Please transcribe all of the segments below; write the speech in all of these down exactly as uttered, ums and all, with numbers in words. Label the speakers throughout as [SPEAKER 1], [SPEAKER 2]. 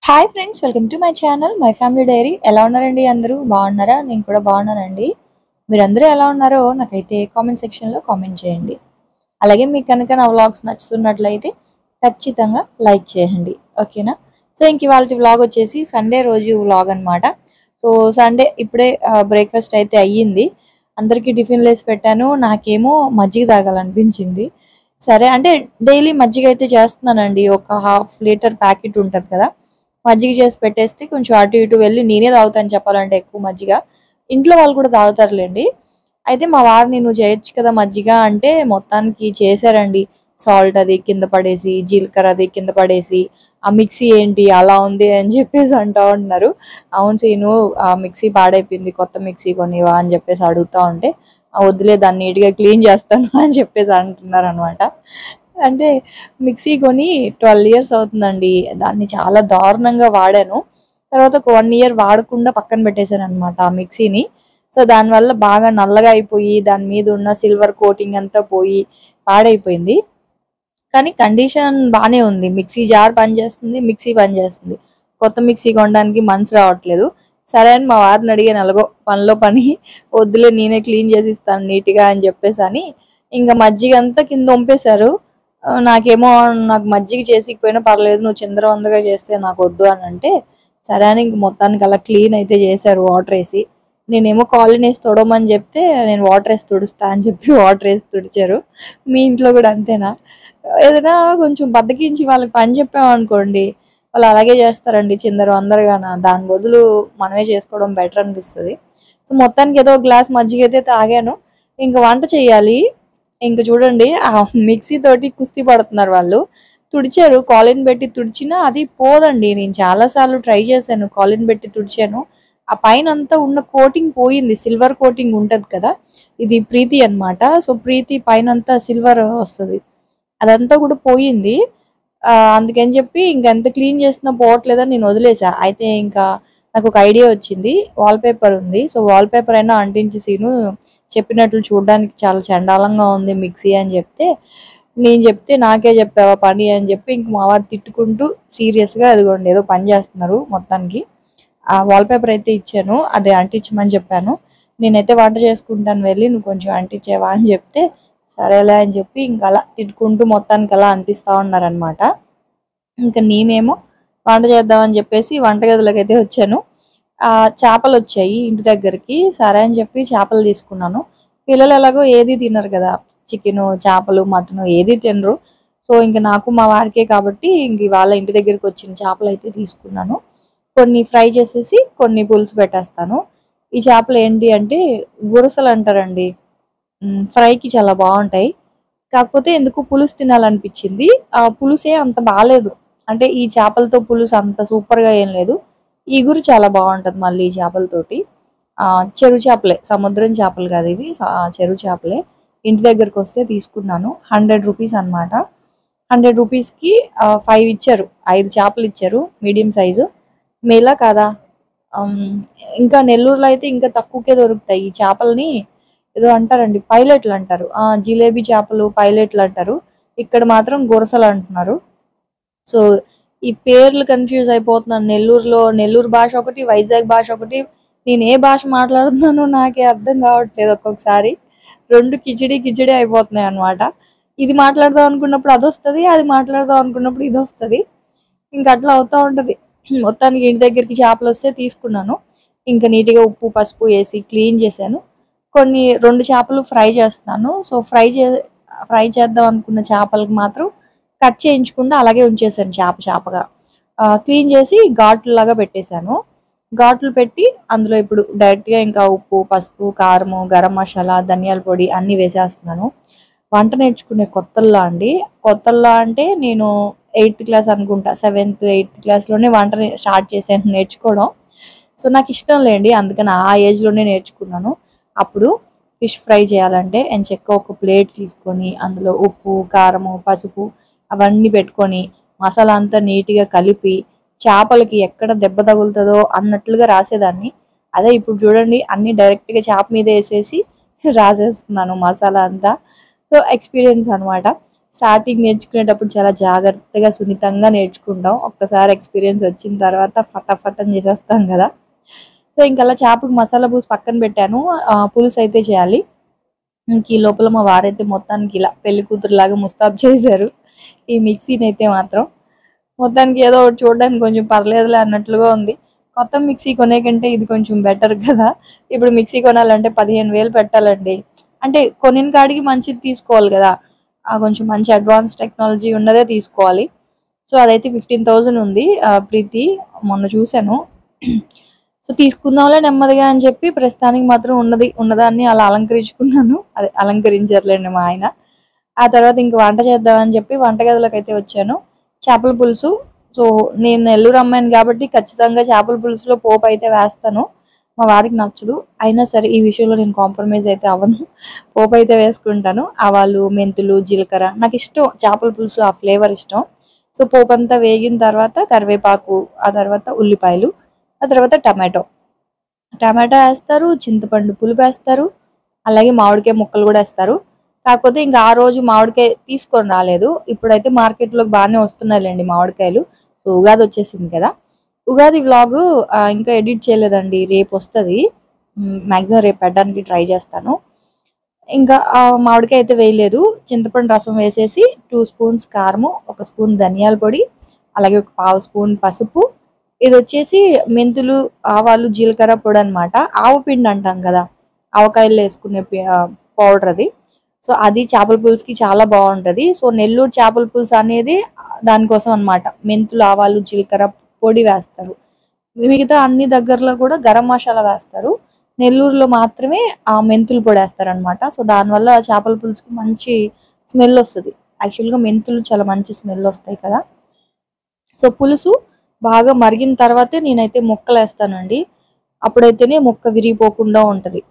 [SPEAKER 1] Hi friends, welcome to my channel my family diary. ఎలా ఉన్నారండి? అందరూ బాగున్నారా? నేను కూడా బాగున్నానండి. మీరందరూ ఎలా ఉన్నారో నాకైతే కామెంట్ సెక్షన్లో కామెంట్ చేయండి. అలాగే మీకు కనుక నా వ్లాగ్స్ నచ్చుతున్నట్లయితే ఖచ్చితంగా లైక్ చేయండి, ఓకేనా? సో ఇంక ఇవాళ వ్లాగ్ వచ్చేసి సండే రోజు వ్లాగ్ అనమాట. సో సండే ఇప్పుడే బ్రేక్ఫాస్ట్ అయితే అయ్యింది. అందరికీ టిఫిన్ వేసి పెట్టాను. నాకేమో మజ్జిగ తాగాలనిపించింది. సరే అంటే డైలీ మజ్జిగ అయితే చేస్తున్నానండి. ఒక హాఫ్ లీటర్ ప్యాకెట్ ఉంటుంది కదా, మజ్జిగ చేసి పెట్టేస్తే కొంచెం అటు ఇటు వెళ్ళి నేనే తాగుతాను చెప్పాలంటే ఎక్కువ మజ్జిగ. ఇంట్లో వాళ్ళు కూడా తాగుతారులేండి. అయితే మా వారిని నువ్వు చేయొచ్చు కదా మజ్జిగ అంటే మొత్తానికి చేశారండి. సాల్ట్ అది కింద పడేసి, జీలకర్ర అది కింద పడేసి, ఆ మిక్సీ ఏంటి అలా ఉంది అని చెప్పేసి అంటూ ఉంటున్నారు. అవును సీను, ఆ మిక్సీ పాడైపోయింది, కొత్త మిక్సీ కొనివా అని చెప్పేసి అడుగుతూ ఉంటే వద్దులే దాన్ని నీట్గా క్లీన్ చేస్తాను అని చెప్పేసి అంటున్నారు అనమాట. అంటే మిక్సీ కొని ట్వెల్వ్ ఇయర్స్ అవుతుందండి. దాన్ని చాలా దారుణంగా వాడాను. తర్వాత ఒక వన్ ఇయర్ వాడకుండా పక్కన పెట్టేశాను అనమాట ఆ మిక్సీని. సో దానివల్ల బాగా నల్లగా అయిపోయి దాని మీద ఉన్న సిల్వర్ కోటింగ్ అంతా పోయి పాడైపోయింది. కానీ కండిషన్ బాగానే ఉంది. మిక్సీ జార్ పనిచేస్తుంది, మిక్సీ పనిచేస్తుంది. కొత్త మిక్సీ కొనడానికి మనసు రావట్లేదు. సరే అని మా వారిని అడిగాను, ఎలాగో పనిలో పని వద్దులే నేనే క్లీన్ చేసి ఇస్తాను నీట్గా అని చెప్పేసి అని ఇంకా మజ్జిగ అంతా కింద వంపేశారు. నాకేమో నాకు మజ్జిగ చేసికపోయినా పర్లేదు, నువ్వు చిందరవందరగా చేస్తే నాకు వద్దు అని అంటే సరే అని ఇంక మొత్తానికి అలా క్లీన్ అయితే చేశారు వాటర్ వేసి. నేనేమో కాలనీ వేసి తొడమని చెప్తే నేను వాటర్ వేసి తుడుస్తా అని చెప్పి వాటర్ వేసి తుడిచారు. మీ ఇంట్లో కూడా అంతేనా? ఏదైనా కొంచెం బద్దకించి వాళ్ళకి పని చెప్పామనుకోండి, వాళ్ళు అలాగే చేస్తారండి చిందర వందరగాన. దాని బదులు మనమే చేసుకోవడం బెటర్ అనిపిస్తుంది. సో మొత్తానికి ఏదో గ్లాస్ మజ్జిగ అయితే తాగాను. ఇంకా వంట చేయాలి. ఇంక చూడండి ఆ మిక్సీ తోటి కుస్తీ పడుతున్నారు వాళ్ళు. తుడిచారు, కాలిన్ పెట్టి తుడిచినా అది పోదండి. నేను చాలాసార్లు ట్రై చేశాను, కాలిన్ పెట్టి తుడిచాను. ఆ పైన అంతా ఉన్న కోటింగ్ పోయింది, సిల్వర్ కోటింగ్ ఉంటుంది కదా. ఇది ప్రీతి అనమాట. సో ప్రీతి పైన అంతా సిల్వర్ వస్తుంది, అదంతా కూడా పోయింది. అందుకని చెప్పి ఇంకెంత క్లీన్ చేసినా పోవట్లేదని నేను వదిలేసా. అయితే ఇంకా నాకు ఒక ఐడియా వచ్చింది. వాల్పేపర్ ఉంది, సో వాల్పేపర్ అయినా అంటించి సీను చెప్పినట్లు చూడడానికి చాలా చండాలంగా ఉంది మిక్సీ అని చెప్తే, నేను చెప్తే నాకే చెప్పావా పని అని చెప్పి ఇంక మా వారు తిట్టుకుంటూ సీరియస్గా అదిగోండి ఏదో పని చేస్తున్నారు. మొత్తానికి ఆ వాల్పేపర్ అయితే ఇచ్చాను, అదే అంటించమని చెప్పాను. నేనైతే వంట చేసుకుంటాను, వెళ్ళి నువ్వు కొంచెం అంటించేవా అని చెప్తే సరేలే అని చెప్పి ఇంక అలా తిట్టుకుంటూ మొత్తానికి అలా అంటిస్తూ ఉన్నారనమాట. ఇంకా నేనేమో వంట చేద్దామని చెప్పేసి వంటగదిలోకి అయితే వచ్చాను. ఆ చేపలు వచ్చాయి ఇంటి దగ్గరికి. సరే అని చెప్పి చేపలు తీసుకున్నాను. పిల్లలు ఎలాగో ఏది తినరు కదా, చికెను చేపలు మటను ఏది తినరు. సో ఇంకా నాకు మా వారికే కాబట్టి ఇంక ఇవాళ ఇంటి దగ్గరికి వచ్చిన చేపలు అయితే తీసుకున్నాను. కొన్ని ఫ్రై చేసేసి కొన్ని పులుసు పెట్టేస్తాను. ఈ చేపలు ఏంటి అంటే గురసలు అంటారండి. ఫ్రైకి చాలా బాగుంటాయి. కాకపోతే ఎందుకు పులుసు తినాలనిపించింది. ఆ పులుసే అంత బాగాలేదు. అంటే ఈ చేపలతో పులుసు అంత సూపర్గా ఏం లేదు. ఈగురు చాలా బాగుంటుంది మళ్ళీ ఈ చేపలతోటి. చెరువు చేపలే, సముద్రం చేపలు కాదు ఇవి, చెరువు చేపలే. ఇంటి దగ్గరకు వస్తే తీసుకున్నాను. హండ్రెడ్ రూపీస్ అనమాట. హండ్రెడ్ రూపీస్కి ఫైవ్ ఇచ్చారు, ఐదు చేపలు ఇచ్చారు మీడియం సైజు. మేలా కాదా? ఇంకా నెల్లూరులో అయితే ఇంకా తక్కువకే దొరుకుతాయి ఈ చేపలని. ఏదో అంటారండి, పైలట్లు అంటారు. జిలేబీ చేపలు పైలట్లు అంటారు. ఇక్కడ మాత్రం గురసలు అంటున్నారు. సో ఈ పేర్లు కన్ఫ్యూజ్ అయిపోతున్నాను. నెల్లూరులో నెల్లూరు భాష ఒకటి, వైజాగ్ భాష ఒకటి. నేను ఏ భాష మాట్లాడుతున్నానో నాకే అర్థం కావట్లేదు. ఒక్కొక్కసారి రెండు కిచిడి కిచిడి అయిపోతున్నాయి అనమాట. ఇది మాట్లాడదాం అనుకున్నప్పుడు అది వస్తుంది, అది మాట్లాడదాం అనుకున్నప్పుడు ఇది వస్తుంది. ఇంకా అట్లా అవుతూ ఉంటుంది. మొత్తానికి ఇంటి దగ్గరికి చేపలు వస్తే తీసుకున్నాను. ఇంకా నీట్గా ఉప్పు పసుపు వేసి క్లీన్ చేశాను. కొన్ని రెండు చేపలు ఫ్రై చేస్తాను. సో ఫ్రై చే ఫ్రై చేద్దాం అనుకున్న చేపలకు మాత్రం కట్ చేయించకుండా అలాగే ఉంచేసాను చేప చేపగా. క్లీన్ చేసి ఘాట్లులాగా పెట్టేశాను. ఘాట్లు పెట్టి అందులో ఇప్పుడు డైరెక్ట్గా ఇంకా ఉప్పు పసుపు కారము గరం మసాలా ధనియాల పొడి అన్నీ వేసేస్తున్నాను. వంట నేర్చుకునే కొత్తల్లో అండి, కొత్తల్లో అంటే నేను ఎయిత్ క్లాస్ అనుకుంటా, సెవెంత్ ఎయిత్ క్లాస్లోనే వంట స్టార్ట్ చేశాను నేర్చుకోవడం. సో నాకు ఇష్టం లేండి, అందుకని ఆ ఏజ్లోనే నేర్చుకున్నాను. అప్పుడు ఫిష్ ఫ్రై చేయాలంటే నేను చెక్క ఒక ప్లేట్ తీసుకొని అందులో ఉప్పు కారము పసుపు అవన్నీ పెట్టుకొని మసాలా అంతా నీట్గా కలిపి చేపలకి ఎక్కడ దెబ్బ తగులుతుందో అన్నట్లుగా రాసేదాన్ని. అదే ఇప్పుడు చూడండి అన్నీ డైరెక్ట్గా చేప మీద వేసేసి రాసేస్తున్నాను మసాలా అంతా. సో ఎక్స్పీరియన్స్ అనమాట. స్టార్టింగ్ నేర్చుకునేటప్పుడు చాలా జాగ్రత్తగా సున్నితంగా నేర్చుకుంటాం. ఒక్కసారి ఎక్స్పీరియన్స్ వచ్చిన తర్వాత ఫటాఫట్ అని చేసేస్తాం కదా. సో ఇంక అలా చేపకు మసాలా పూసి పక్కన పెట్టాను. ఆహ్, పులుసు అయితే చేయాలి. ఇంక ఈ లోపల మా వారైతే మొత్తానికి ఇలా పెళ్లి కూతురులాగా ముస్తాబు చేశారు ఈ మిక్సీనైతే మాత్రం. మొత్తానికి ఏదో ఒకటి చూడడానికి కొంచెం పర్లేదులే అన్నట్లుగా ఉంది. కొత్త మిక్సీ కొనే కంటే ఇది కొంచెం బెటర్ కదా. ఇప్పుడు మిక్సీ కొనాలంటే పదిహేను వేలు పెట్టాలండి. అంటే కొనిన కాడికి మంచిది తీసుకోవాలి కదా. ఆ కొంచెం మంచి అడ్వాన్స్ టెక్నాలజీ ఉన్నదే తీసుకోవాలి. సో అదైతే ఫిఫ్టీన్ థౌసండ్ ఉంది. ఆహ్, ప్రీతి మొన్న చూసాను. సో తీసుకుందాంలే నెమ్మదిగా అని చెప్పి ప్రస్తుతానికి మాత్రం ఉన్నది ఉన్నదాన్ని అలా అలంకరించుకున్నాను. అదే అలంకరించారులేండి మా ఆయన. ఆ తర్వాత ఇంక వంట చేద్దామని చెప్పి వంటగదిలోకైతే వచ్చాను. చేపల పులుసు. సో నేను నెల్లూరు అమ్మాయిని కాబట్టి ఖచ్చితంగా చేపల పులుసులో పోపు అయితే వేస్తాను. మా వారికి నచ్చదు. అయినా సరే ఈ విషయంలో నేను కాంప్రమైజ్ అయితే అవ్వను. పోపు అయితే వేసుకుంటాను. ఆవాలు, మెంతులు, జీలకర్ర నాకు ఇష్టం చేపల పులుసులో ఆ ఫ్లేవర్ ఇష్టం. సో పోపు అంతా వేగిన తర్వాత కరివేపాకు, ఆ తర్వాత ఉల్లిపాయలు, ఆ తర్వాత టమాటో. టమాటా వేస్తారు, చింతపండు పులుపు వేస్తారు, అలాగే మామిడికాయ ముక్కలు కూడా వేస్తారు. కాకపోతే ఇంకా ఆ రోజు మామిడికాయ తీసుకొని రాలేదు. ఇప్పుడైతే మార్కెట్లోకి బాగానే వస్తున్నాయిలేండి మామిడికాయలు. సో ఉగాది వచ్చేసింది కదా. ఉగాది వ్లాగు ఇంకా ఎడిట్ చేయలేదండి. రేపు వస్తుంది. మ్యాక్సిమం రేపు పెట్టడానికి ట్రై చేస్తాను. ఇంకా ఆ మామిడికాయ అయితే వేయలేదు. చింతపండు రసం వేసేసి టూ స్పూన్స్ కారము, ఒక స్పూన్ ధనియాల పొడి, అలాగే ఒక పావు స్పూన్ పసుపు. ఇది వచ్చేసి మెంతులు, ఆవాలు, జీలకర్ర పొడి అనమాట. ఆవపిండి అంటాం కదా, ఆవకాయలు వేసుకునే పౌడర్ అది. సో అది చేపల పులుసుకి చాలా బాగుంటుంది. సో నెల్లూరు చేపల పులుసు అనేది దానికోసం అనమాట. మెంతులు, ఆవాలు, జీలకర్ర పొడి వేస్తారు. మిగతా అన్ని దగ్గరలో కూడా గరం మసాలా వేస్తారు. నెల్లూరులో మాత్రమే ఆ మెంతులు పొడి వేస్తారు అనమాట. సో దానివల్ల చేపల పులుసుకి మంచి స్మెల్ వస్తుంది. యాక్చువల్గా మెంతులు చాలా మంచి స్మెల్ వస్తాయి కదా. సో పులుసు బాగా మరిగిన తర్వాతే నేనైతే ముక్కలు వేస్తానండి. అప్పుడైతేనే ముక్క విరిగిపోకుండా ఉంటుంది.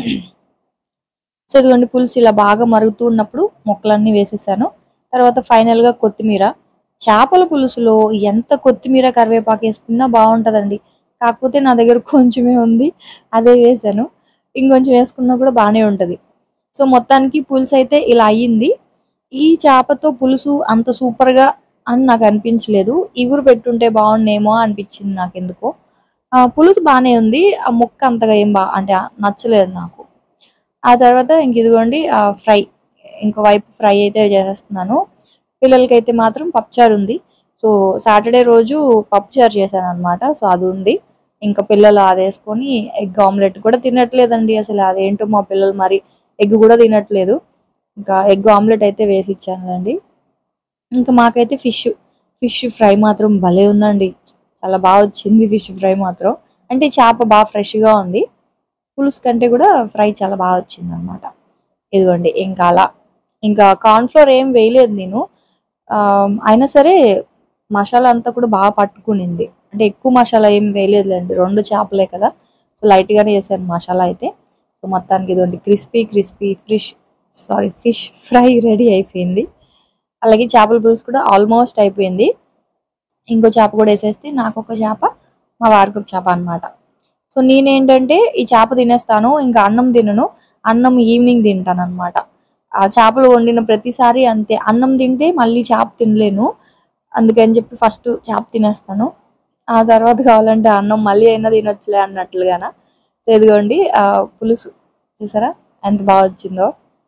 [SPEAKER 1] సో ఇదిగోండి పులుసు ఇలా బాగా మరుగుతూ ఉన్నప్పుడు ముక్కలన్నీ వేసేసాను. తర్వాత ఫైనల్గా కొత్తిమీర. చేపల పులుసులో ఎంత కొత్తిమీర కరివేపాకు వేసుకున్నా బాగుంటుందండి. కాకపోతే నా దగ్గర కొంచెమే ఉంది, అదే వేసాను. ఇంకొంచెం వేసుకున్నా కూడా బాగానే ఉంటుంది. సో మొత్తానికి పులుసు అయితే ఇలా అయ్యింది. ఈ చేపతో పులుసు అంత సూపర్గా అని నాకు అనిపించలేదు. ఇగురు పెట్టుంటే బాగుండేమో అనిపించింది నాకు ఎందుకో. పులుసు బాగానే ఉంది, ఆ ముక్క అంతగా ఏం బా అంటే నచ్చలేదు నాకు. ఆ తర్వాత ఇంక ఇదిగోండి ఫ్రై, ఇంకో వైపు ఫ్రై అయితే చేసేస్తున్నాను. పిల్లలకైతే మాత్రం పప్పుచారు ఉంది. సో సాటర్డే రోజు పప్పుచారు చేశాను అనమాట. సో అది ఉంది. ఇంకా పిల్లలు అది వేసుకొని ఎగ్ ఆమ్లెట్ కూడా తినట్లేదండి అసలు. అదేంటో మా పిల్లలు మరి ఎగ్ కూడా తినట్లేదు. ఇంకా ఎగ్ ఆమ్లెట్ అయితే వేసి ఇచ్చానండి. ఇంకా మాకైతే ఫిష్ ఫిష్ ఫ్రై మాత్రం భలే ఉందండి. చాలా బాగా వచ్చింది ఫిష్ ఫ్రై మాత్రం. అంటే చేప బాగా ఫ్రెష్గా ఉంది. పులుసు కంటే కూడా ఫ్రై చాలా బాగా వచ్చింది అనమాట. ఇదిగోండి ఇంకా అలా ఇంకా కార్న్ఫ్లోర్ ఏం వేయలేదు నేను. అయినా సరే మసాలా అంతా కూడా బాగా పట్టుకునింది. అంటే ఎక్కువ మసాలా ఏం వేయలేదులేండి, రెండు చేపలే కదా. సో లైట్గానే చేశాను మసాలా అయితే. సో మొత్తానికి ఇదిగోండి crispy crispy fish sorry fish fry ready అయిపోయింది. అలాగే చేపల పులుసు కూడా ఆల్మోస్ట్ అయిపోయింది. ఇంకో చేప కూడా వేసేస్తే నాకు ఒక చేప, మా వారికి ఒక చేప అనమాట. సో నేనేంటంటే ఈ చేప తినేస్తాను, ఇంకా అన్నం తినను. అన్నం ఈవినింగ్ తింటాను అనమాట. ఆ చేపలు వండిన ప్రతిసారి అంతే, అన్నం తింటే మళ్ళీ చేప తినలేను. అందుకని చెప్పి ఫస్ట్ చేప తినేస్తాను. ఆ తర్వాత కావాలంటే అన్నం మళ్ళీ అయినా తినొచ్చులే అన్నట్లుగాన. సో ఇదిగోండి పులుసు చూసారా ఎంత బాగా వచ్చిందో.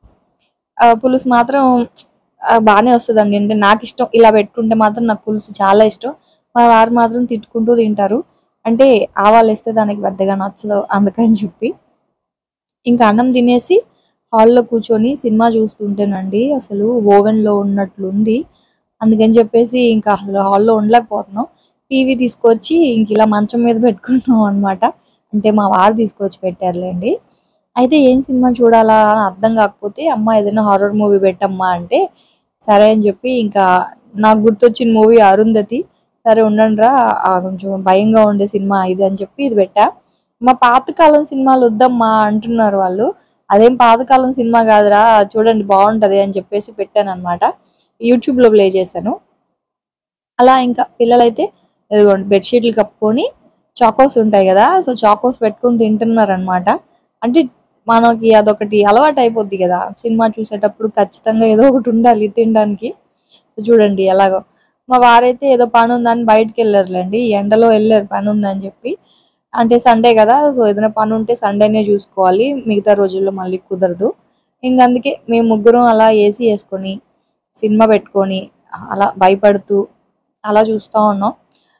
[SPEAKER 1] పులుసు మాత్రం బాగానే వస్తుందండి. అంటే నాకు ఇష్టం ఇలా పెట్టుకుంటే మాత్రం నాకు పులుసు చాలా ఇష్టం. మా వారు మాత్రం తిట్టుకుంటూ తింటారు. అంటే ఆవాలు వేస్తే దానికి పెద్దగా నచ్చదు అందుకని చెప్పి. ఇంకా అన్నం తినేసి హాల్లో కూర్చొని సినిమా చూస్తుంటేనండి అసలు ఓవెన్లో ఉన్నట్లుంది. అందుకని చెప్పేసి ఇంకా అసలు హాల్లో ఉండలేకపోతున్నాం. టీవీ తీసుకొచ్చి ఇంక ఇలా మంచం మీద పెట్టుకున్నాం అనమాట. అంటే మా వారు తీసుకొచ్చి పెట్టారులేండి. అయితే ఏం సినిమా చూడాలా అని అర్థం కాకపోతే అమ్మ ఏదైనా హారర్ మూవీ పెట్టమ్మా అంటే సరే అని చెప్పి ఇంకా నాకు గుర్తొచ్చిన మూవీ అరుంధతి. సరే ఉండండిరా కొంచెం భయంగా ఉండే సినిమా ఇది అని చెప్పి ఇది పెట్టా. మా పాతకాలం సినిమాలు వద్దమ్మా అంటున్నారు వాళ్ళు. అదేం పాతకాలం సినిమా కాదురా చూడండి బాగుంటుంది అని చెప్పేసి పెట్టాను అనమాట. యూట్యూబ్లో ప్లే చేశాను. అలా ఇంకా పిల్లలైతే ఇదిగోండి బెడ్షీట్లు కప్పుకొని చాకోస్ ఉంటాయి కదా, సో చాకోస్ పెట్టుకొని తింటున్నారు అనమాట. అంటే మనకి అదొకటి అలవాటు అయిపోద్ది కదా, సినిమా చూసేటప్పుడు ఖచ్చితంగా ఏదో ఒకటి ఉండాలి తినడానికి. సో చూడండి ఎలాగో. మా వారైతే ఏదో పని ఉందని బయటకు వెళ్ళారులేండి, ఎండలో వెళ్ళారు పని ఉందని చెప్పి. అంటే సండే కదా, సో ఏదైనా పని ఉంటే సండేనే చూసుకోవాలి, మిగతా రోజుల్లో మళ్ళీ కుదరదు. ఇంక అందుకే మేము ముగ్గురం అలా ఏసీ వేసుకొని సినిమా పెట్టుకొని అలా భయపడుతూ అలా చూస్తూ ఉన్నాం.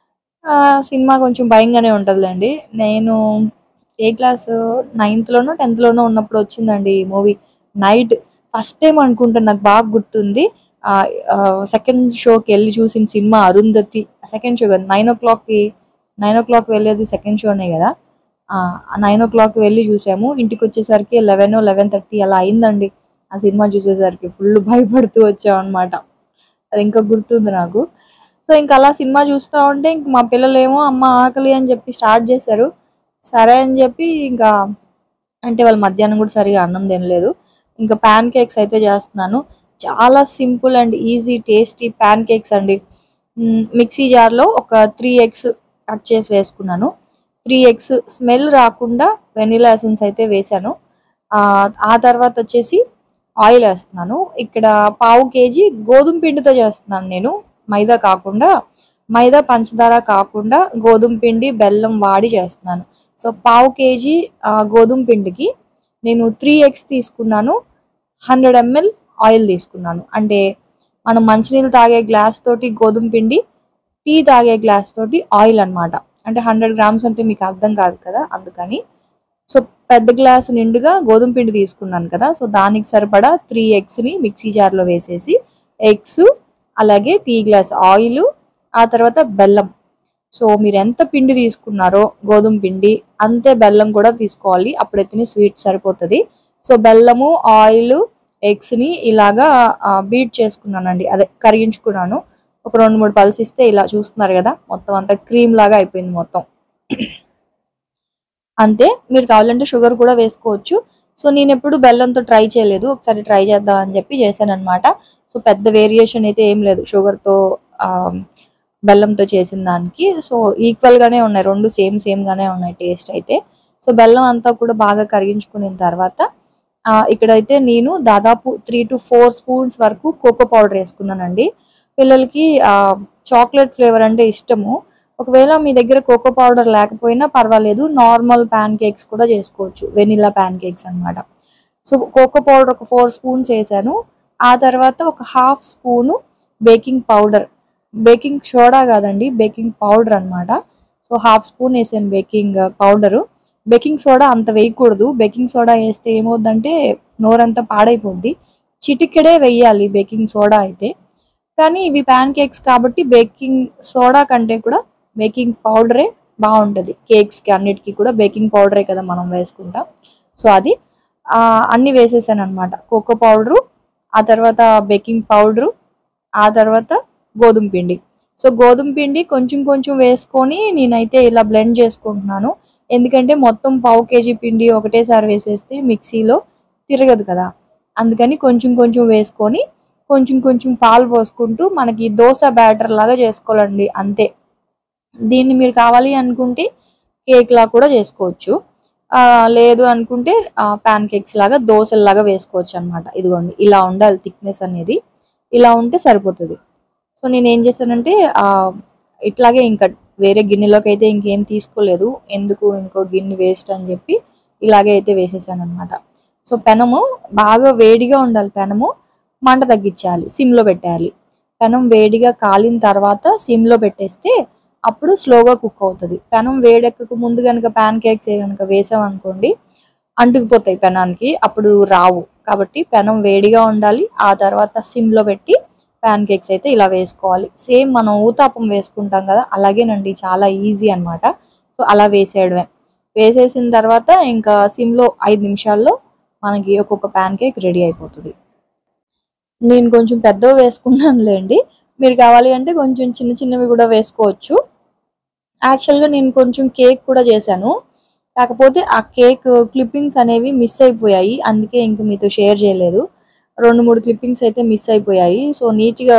[SPEAKER 1] సినిమా కొంచెం భయంగానే ఉంటుందిలేండి. నేను ఏ క్లాసు, నైన్త్లోనో టెన్త్లోనో ఉన్నప్పుడు వచ్చిందండి ఈ మూవీ. నైట్ ఫస్ట్ టైం అనుకుంటాను, నాకు బాగా గుర్తుంది. సెకండ్ షోకి వెళ్ళి చూసిన సినిమా అరుంధతి. సెకండ్ షో కదా, నైన్ ఓ క్లాక్కి nine o'clock second షోనే కదా. నైన్ ఓ క్లాక్ వెళ్ళి చూసాము. ఇంటికి వచ్చేసరికి లెవెన్ లెవెన్ థర్టీ అలా అయిందండి. ఆ సినిమా చూసేసరికి ఫుల్ భయపడుతూ వచ్చాం అనమాట. అది ఇంకా గుర్తుంది నాకు. సో ఇంకా అలా సినిమా చూస్తూ ఉంటే ఇంక మా పిల్లలేమో అమ్మ ఆకలి అని చెప్పి స్టార్ట్ చేశారు. సరే అని చెప్పి ఇంకా, అంటే వాళ్ళు మధ్యాహ్నం కూడా సరిగా అన్నం తినలేదు. ఇంకా ప్యాన్ కేక్స్ అయితే చేస్తున్నాను. చాలా simple and easy tasty pancakes అండి. మిక్సీ జార్లో ఒక త్రీ ఎగ్స్ కట్ చేసి వేసుకున్నాను. త్రీ ఎగ్స్ స్మెల్ రాకుండా వెనిలా ఎసెన్స్ అయితే వేసాను. ఆ తర్వాత వచ్చేసి ఆయిల్ వేస్తున్నాను. ఇక్కడ పావు కేజీ గోధుమ పిండితో చేస్తున్నాను నేను, మైదా కాకుండా. మైదా పంచదార కాకుండా గోధుమ పిండి బెల్లం వాడి చేస్తున్నాను. సో పావు కేజీ గోధుమ పిండికి నేను త్రీ ఎగ్స్ తీసుకున్నాను, హండ్రెడ్ ఎంఎల్ ఆయిల్ తీసుకున్నాను. అంటే మనం మంచినీళ్ళు తాగే గ్లాస్ తోటి గోధుమ పిండి, టీ తాగే గ్లాస్ తోటి ఆయిల్ అనమాట. అంటే హండ్రెడ్ గ్రామ్స్ అంటే మీకు అర్థం కాదు కదా, అందుకని. సో పెద్ద గ్లాస్ నిండుగా గోధుమ పిండి తీసుకున్నాను కదా, సో దానికి సరిపడా త్రీ ఎగ్స్ని మిక్సీ జార్లో వేసేసి, ఎగ్స్ అలాగే టీ గ్లాస్ ఆయిల్, ఆ తర్వాత బెల్లం. సో మీరు ఎంత పిండి తీసుకున్నారో గోధుమ పిండి అంతే బెల్లం కూడా తీసుకోవాలి, అప్పుడైతేనే స్వీట్ సరిపోతుంది. సో బెల్లము, ఆయిల్, ఎగ్స్ని ఇలాగా బీట్ చేసుకున్నానండి, అదే కరిగించుకున్నాను. ఒక రెండు మూడు పల్స్ ఇస్తే ఇలా చూస్తున్నారు కదా, మొత్తం అంతా క్రీమ్ లాగా అయిపోయింది మొత్తం. అంతే. మీరు కావాలంటే షుగర్ కూడా వేసుకోవచ్చు. సో నేను ఎప్పుడు బెల్లంతో ట్రై చేయలేదు, ఒకసారి ట్రై చేద్దాం అని చెప్పి చేశాను అనమాట. సో పెద్ద వేరియేషన్ అయితే ఏం లేదు షుగర్తో బెల్లంతో చేసిన దానికి. సో ఈక్వల్గానే ఉన్నాయి, రెండు సేమ్ సేమ్గానే ఉన్నాయి టేస్ట్ అయితే. సో బెల్లం అంతా కూడా బాగా కరిగించుకున్న తర్వాత ఇక్కడైతే నేను దాదాపు త్రీ టు ఫోర్ స్పూన్స్ వరకు కోకో పౌడర్ వేసుకున్నానండి. పిల్లలకి చాక్లెట్ ఫ్లేవర్ అంటే ఇష్టము. ఒకవేళ మీ దగ్గర కోకో పౌడర్ లేకపోయినా పర్వాలేదు, నార్మల్ ప్యాన్ కేక్స్ కూడా చేసుకోవచ్చు, వెనిలా ప్యాన్ కేక్స్ అనమాట. సో కోకో పౌడర్ ఒక ఫోర్ స్పూన్స్ వేసాను. ఆ తర్వాత ఒక half spoon baking powder, baking soda కాదండి, బేకింగ్ పౌడర్ అనమాట. సో హాఫ్ స్పూన్ వేసాను బేకింగ్ పౌడరు. బేకింగ్ సోడా అంత వేయకూడదు, బేకింగ్ సోడా వేస్తే ఏమవుద్దంటే నోరంతా పాడైపోద్ది. చిటికెడే వేయాలి బేకింగ్ సోడా అయితే. కానీ ఇవి ప్యాన్ కేక్స్ కాబట్టి బేకింగ్ సోడా కంటే కూడా బేకింగ్ పౌడరే బాగుంటుంది. కేక్స్కి అన్నిటికీ కూడా బేకింగ్ పౌడరే కదా మనం వేసుకుంటాం. సో అది అన్నీ వేసేసాను అనమాట. కోకో పౌడరు, ఆ తర్వాత బేకింగ్ పౌడరు, ఆ తర్వాత గోధుమ పిండి. సో గోధుమ పిండి కొంచెం కొంచెం వేసుకొని నేనైతే ఇలా బ్లెండ్ చేసుకుంటున్నాను. ఎందుకంటే మొత్తం పావు కేజీ పిండి ఒకటేసారి వేసేస్తే మిక్సీలో తిరగదు కదా, అందుకని కొంచెం కొంచెం వేసుకొని కొంచెం కొంచెం పాలు పోసుకుంటూ మనకి దోశ బ్యాటర్ లాగా చేసుకోవాలండి, అంతే. దీన్ని మీరు కావాలి అనుకుంటే కేక్ లా కూడా చేసుకోవచ్చు, లేదు అనుకుంటే ప్యాన్ కేక్స్ లాగా దోశల్లాగా వేసుకోవచ్చు అనమాట. ఇదిగోండి ఇలా ఉండాలి థిక్నెస్ అనేది, ఇలా ఉంటే సరిపోతుంది. సో నేను ఏం చేశానంటే ఇట్లాగే ఇంకా వేరే గిన్నెలోకి అయితే ఇంకేం తీసుకోలేదు, ఎందుకు ఇంకో గిన్నె వేస్ట్ అని చెప్పి ఇలాగే అయితే వేసేసాను అనమాట. సో పెనము బాగా వేడిగా ఉండాలి, పెనము మంట తగ్గించాలి, సిమ్లో పెట్టాలి. పెనం వేడిగా కాలిన తర్వాత సిమ్లో పెట్టేస్తే అప్పుడు స్లోగా కుక్ అవుతుంది. పెనం వేడెక్కక ముందు కనుక ప్యాన్ కేక్స్ కనుక వేసామనుకోండి అంటుకుపోతాయి పెనానికి, అప్పుడు రావు. కాబట్టి పెనం వేడిగా ఉండాలి, ఆ తర్వాత సిమ్లో పెట్టి ప్యాన్ కేక్స్ అయితే ఇలా వేసుకోవాలి. సేమ్ మనం ఊతాపం వేసుకుంటాం కదా, అలాగేనండి, చాలా ఈజీ అనమాట. సో అలా వేసేయడమే. వేసేసిన తర్వాత ఇంకా సిమ్లో ఐదు నిమిషాల్లో మనకి ఒక్కొక్క ప్యాన్ కేక్ రెడీ అయిపోతుంది. నేను కొంచెం పెద్దవి వేసుకున్నానులేండి, మీరు కావాలి అంటే కొంచెం చిన్న చిన్నవి కూడా వేసుకోవచ్చు. యాక్చువల్గా నేను కొంచెం కేక్ కూడా చేశాను, కాకపోతే ఆ కేక్ క్లిప్పింగ్స్ అనేవి మిస్ అయిపోయాయి, అందుకే ఇంక మీతో షేర్ చేయలేదు. రెండు మూడు క్లిప్పింగ్స్ అయితే మిస్ అయిపోయాయి. సో నీట్గా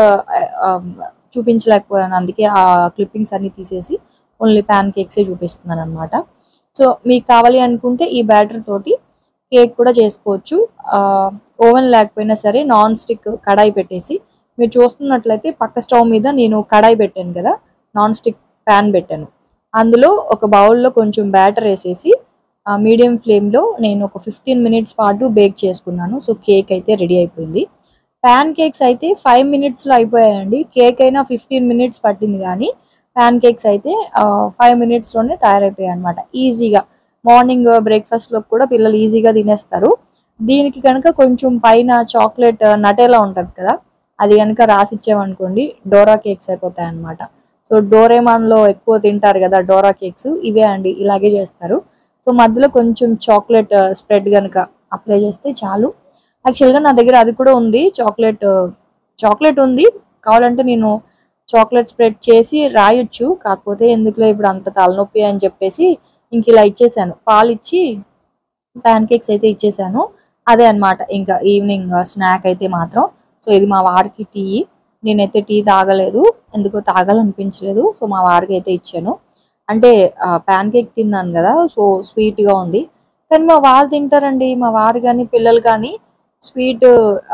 [SPEAKER 1] చూపించలేకపోయాను, అందుకే ఆ క్లిప్పింగ్స్ అన్నీ తీసేసి ఓన్లీ ప్యాన్ కేక్సే చూపిస్తున్నాను అనమాట. సో మీకు కావాలి అనుకుంటే ఈ బ్యాటర్ తోటి కేక్ కూడా చేసుకోవచ్చు. ఓవెన్ లేకపోయినా సరే నాన్ స్టిక్ కడాయి పెట్టేసి, మీరు చూస్తున్నట్లయితే పక్క స్టవ్ మీద నేను కడాయి పెట్టాను కదా, నాన్ స్టిక్ ప్యాన్ పెట్టాను. అందులో ఒక బౌల్లో కొంచెం బ్యాటర్ వేసేసి మీడియం ఫ్లేమ్లో నేను ఒక ఫిఫ్టీన్ మినిట్స్ పాటు బేక్ చేసుకున్నాను. సో కేక్ అయితే రెడీ అయిపోయింది. ప్యాన్ కేక్స్ అయితే ఫైవ్ మినిట్స్లో అయిపోయాయండి. కేక్ అయినా ఫిఫ్టీన్ మినిట్స్ పట్టింది, కానీ ప్యాన్ కేక్స్ అయితే ఫైవ్ మినిట్స్లోనే తయారైపోయాయి అనమాట. ఈజీగా మార్నింగ్ బ్రేక్ఫాస్ట్లో కూడా పిల్లలు ఈజీగా తినేస్తారు. దీనికి కనుక కొంచెం పైన చాక్లెట్ నటేలా ఉంటుంది కదా, అది కనుక రాసిచ్చామనుకోండి డోరా కేక్స్ అయిపోతాయి అనమాట. సో డోరేమాన్లో ఎక్కువ తింటారు కదా డోరా కేక్స్, ఇవే అండి, ఇలాగే చేస్తారు. సో మధ్యలో కొంచెం చాక్లెట్ స్ప్రెడ్ కనుక అప్లై చేస్తే చాలు. యాక్చువల్గా నా దగ్గర అది కూడా ఉంది, చాక్లెట్ చాక్లెట్ ఉంది. కావాలంటే నేను చాక్లెట్ స్ప్రెడ్ చేసి రాయొచ్చు, కాకపోతే ఎందుకులే ఇప్పుడు అంత తలనొప్పి అని చెప్పేసి ఇంక ఇలా ఇచ్చేసాను. పాలు ఇచ్చి ప్యాన్ కేక్స్ అయితే ఇచ్చేసాను. అదే అనమాట ఇంకా ఈవినింగ్ స్నాక్ అయితే మాత్రం. సో ఇది మా వారికి టీ, నేనైతే టీ తాగలేదు, ఎందుకో తాగాలనిపించలేదు. సో మా వారికి అయితే ఇచ్చాను. అంటే ప్యాన్ కేక్ తిన్నాను కదా, సో స్వీట్గా ఉంది. కానీ మా వారు తింటారండి, మా వారు కానీ పిల్లలు కానీ స్వీట్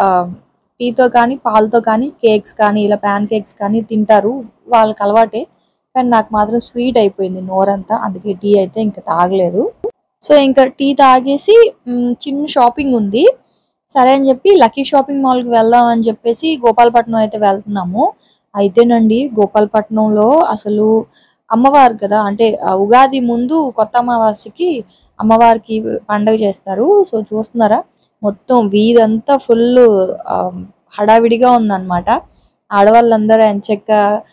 [SPEAKER 1] టీతో కానీ పాలతో కానీ కేక్స్ కానీ ఇలా ప్యాన్ కేక్స్ కానీ తింటారు, వాళ్ళకి అలవాటే. కానీ నాకు మాత్రం స్వీట్ అయిపోయింది నోరంతా, అందుకే టీ అయితే ఇంకా తాగలేదు. సో ఇంకా టీ తాగేసి చిన్న షాపింగ్ ఉంది సరే అని చెప్పి లక్కీ షాపింగ్ మాల్కి వెళ్దాం అని చెప్పేసి గోపాలపట్నం అయితే వెళ్తున్నాము. అయితేనండి గోపాలపట్నంలో అసలు అమ్మవారు కదా, అంటే ఉగాది ముందు కొత్త అమావాస్యకి అమ్మవారికి పండగ చేస్తారు. సో చూస్తున్నారా, మొత్తం వీధంతా ఫుల్ హడావిడిగా ఉందన్నమాట. ఆడవాళ్ళందరూ ఎంచక్క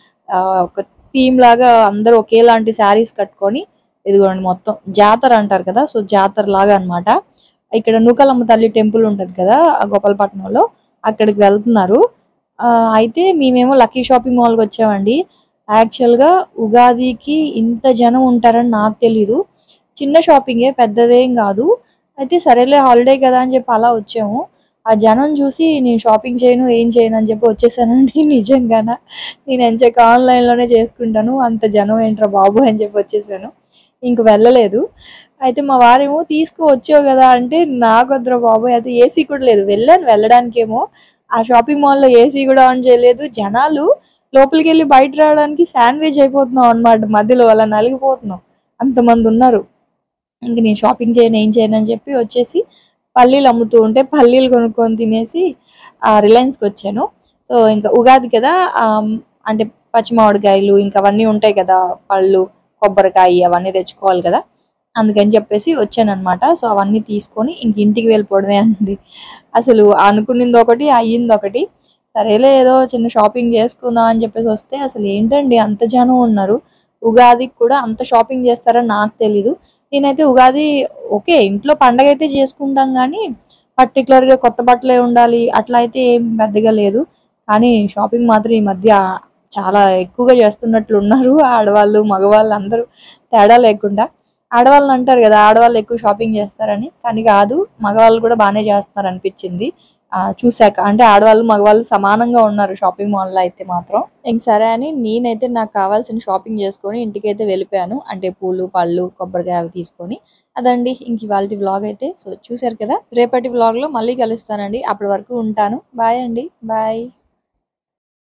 [SPEAKER 1] ఒక థీమ్ లాగా అందరూ ఒకేలాంటి శారీస్ కట్టుకొని, ఇదిగోండి మొత్తం జాతర అంటారు కదా, సో జాతర లాగా అనమాట. ఇక్కడ నూకలమ్మ తల్లి టెంపుల్ ఉంటుంది కదా గోపాలపట్నంలో, అక్కడికి వెళ్తున్నారు. అయితే మేమేమో లక్కీ షాపింగ్ మాల్కి వచ్చామండి. యాక్చువల్గా ఉగాదికి ఇంత జనం ఉంటారని నాకు తెలీదు. చిన్న షాపింగే, పెద్దదేం కాదు. అయితే సరేలే హాలిడే కదా అని చెప్పి అలా వచ్చాము. ఆ జనం చూసి నేను షాపింగ్ చేయను ఏం చేయను అని చెప్పి వచ్చేసానండి. నిజంగాన నేను ఎంచక్క ఆన్లైన్లోనే చేసుకుంటాను, అంత జనం ఏంట్రా బాబు అని చెప్పి వచ్చేసాను, ఇంక వెళ్ళలేదు. అయితే మా వారేమో తీసుకో వచ్చావు కదా అంటే, నాకు వద్దురా బాబు, అయితే ఏసీ కూడా లేదు. వెళ్ళాను వెళ్ళడానికేమో, ఆ షాపింగ్ మాల్లో ఏసీ కూడా ఆన్ చేయలేదు. జనాలు లోపలికి వెళ్ళి బయట రావడానికి శాండ్విచ్ అయిపోతున్నాం అనమాట, మధ్యలో అలా నలిగిపోతున్నాం, అంతమంది ఉన్నారు. ఇంక నేను షాపింగ్ చేయను ఏం చేయను అని చెప్పి వచ్చేసి పల్లీలు అమ్ముతూ ఉంటే పల్లీలు కొనుక్కొని తినేసి రిలయన్స్కి వచ్చాను. సో ఇంకా ఉగాది కదా, అంటే పచ్చి మామిడికాయలు ఇంకా అవన్నీ ఉంటాయి కదా, పళ్ళు కొబ్బరికాయ అవన్నీ తెచ్చుకోవాలి కదా, అందుకని చెప్పేసి వచ్చాను అనమాట. సో అవన్నీ తీసుకొని ఇంక ఇంటికి వెళ్ళిపోవడమే అండి. అసలు అనుకున్నది ఒకటి అయ్యింది ఒకటి. సరేలే ఏదో చిన్న షాపింగ్ చేసుకుందాం అని చెప్పేసి వస్తే అసలు ఏంటండి అంత జనం ఉన్నారు. ఉగాదికి కూడా అంత షాపింగ్ చేస్తారని నాకు తెలీదు. నేనైతే ఉగాది ఓకే ఇంట్లో పండగ అయితే చేసుకుంటాం, కానీ పర్టికులర్గా కొత్త బట్టలే ఉండాలి అట్లా అయితే ఏం పెద్దగా లేదు. కానీ షాపింగ్ మాత్రం ఈ మధ్య చాలా ఎక్కువగా చేస్తున్నట్లు ఉన్నారు ఆడవాళ్ళు మగవాళ్ళు అందరూ తేడా లేకుండా. ఆడవాళ్ళని అంటారు కదా ఆడవాళ్ళు ఎక్కువ షాపింగ్ చేస్తారని, కానీ కాదు, మగవాళ్ళు కూడా బాగానే చేస్తున్నారు అనిపించింది చూశాక. అంటే ఆడవాళ్ళు మగవాళ్ళు సమానంగా ఉన్నారు షాపింగ్ మాల్లో అయితే మాత్రం. ఇంక సరే అని నేనైతే నాకు కావాల్సిన షాపింగ్ చేసుకొని ఇంటికైతే వెళ్ళిపోయాను. అంటే పూలు పళ్ళు కొబ్బరికాయ అవి తీసుకొని. అదండి ఇంక ఇవాళ వ్లాగ్ అయితే. సో చూసారు కదా, రేపటి వ్లాగ్లో మళ్ళీ కలుస్తానండి. అప్పటి వరకు ఉంటాను. బాయ్ అండి, బాయ్.